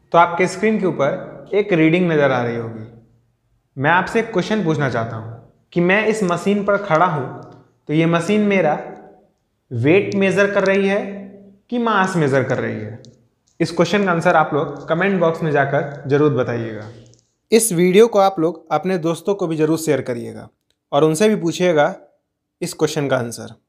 तो आपके स्क्रीन के ऊपर एक रीडिंग नज़र आ रही होगी। मैं आपसे एक क्वेश्चन पूछना चाहता हूँ कि मैं इस मशीन पर खड़ा हूँ तो ये मशीन मेरा वेट मेज़र कर रही है कि मास मेज़र कर रही है। इस क्वेश्चन का आंसर आप लोग कमेंट बॉक्स में जाकर ज़रूर बताइएगा। इस वीडियो को आप लोग अपने दोस्तों को भी ज़रूर शेयर करिएगा और उनसे भी पूछिएगा इस क्वेश्चन का आंसर।